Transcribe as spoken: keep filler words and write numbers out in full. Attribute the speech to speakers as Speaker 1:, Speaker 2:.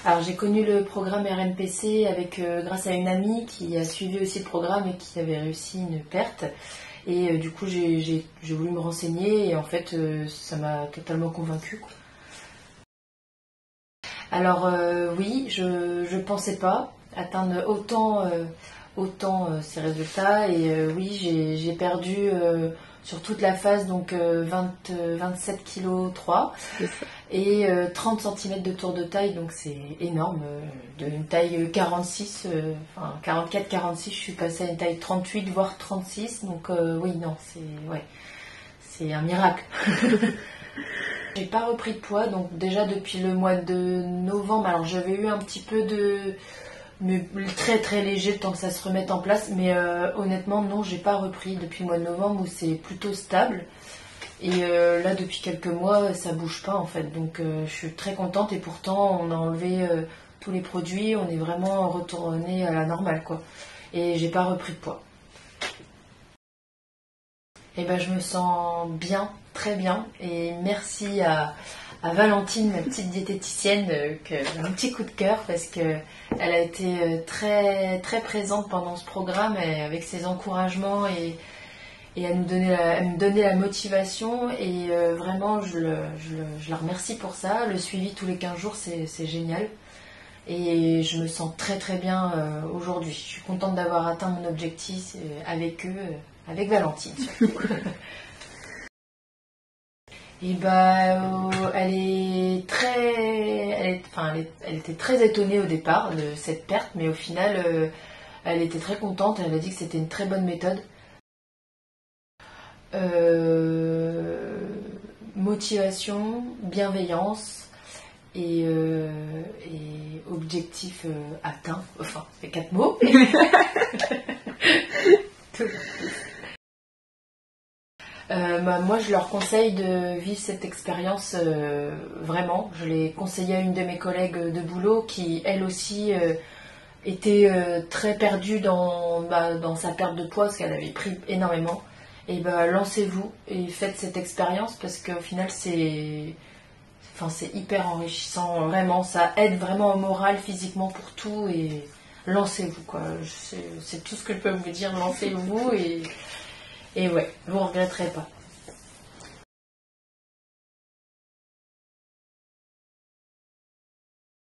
Speaker 1: Alors j'ai connu le programme R M P C avec, euh, grâce à une amie qui a suivi aussi le programme et qui avait réussi une perte. Et euh, du coup j'ai, j'ai, j'ai voulu me renseigner et en fait euh, ça m'a totalement convaincue, quoi. Alors euh, oui, je ne pensais pas atteindre autant, euh, autant euh, ces résultats. Et euh, oui, j'ai, j'ai perdu euh, sur toute la phase donc euh, vingt, euh, vingt-sept virgule trois kilos et euh, trente centimètres de tour de taille, donc c'est énorme. Euh, d'une taille quarante-six, euh, enfin quarante-quatre quarante-six, je suis passée à une taille trente-huit voire trente-six. Donc euh, oui, non, c'est ouais, c'est un miracle. J'ai pas repris de poids, donc déjà depuis le mois de novembre, alors j'avais eu un petit peu de... mais très très léger le temps que ça se remette en place, mais euh, honnêtement non, j'ai pas repris depuis le mois de novembre où c'est plutôt stable. Et euh, là depuis quelques mois ça bouge pas en fait, donc euh, je suis très contente et pourtant on a enlevé euh, tous les produits, on est vraiment retourné à la normale quoi. Et j'ai pas repris de poids. Et ben je me sens bien, très bien, et merci à, à Valentine, ma petite diététicienne, euh, que j'ai un petit coup de cœur parce que elle a été très très présente pendant ce programme et avec ses encouragements et, et à nous donner la, à me donner la motivation et euh, vraiment je, le, je, le, je la remercie pour ça. Le suivi tous les quinze jours c'est, c'est génial et je me sens très très bien euh, aujourd'hui. Je suis contente d'avoir atteint mon objectif euh, avec eux. Euh, avec Valentine surtout. Et bah euh, elle est très elle, est, enfin, elle, est, elle était très étonnée au départ de cette perte, mais au final euh, elle était très contente. Elle a dit que c'était une très bonne méthode. Euh, motivation, bienveillance et, euh, et objectif euh, atteint. Enfin, c'est quatre mots. Euh, bah, moi, je leur conseille de vivre cette expérience euh, vraiment. Je l'ai conseillé à une de mes collègues de boulot qui, elle aussi, euh, était euh, très perdue dans, bah, dans sa perte de poids parce qu'elle avait pris énormément. Et bah, lancez-vous et faites cette expérience parce qu'au final, c'est, enfin, c'est hyper enrichissant. Vraiment, ça aide vraiment au moral, physiquement pour tout. Et lancez-vous, quoi. C'est, c'est tout ce que je peux vous dire. Lancez-vous et... Et ouais, vous ne regretterez pas.